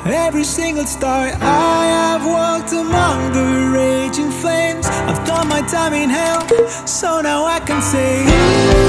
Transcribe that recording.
every single star. I have walked among the raging flames. I've done my time in hell, so now I can say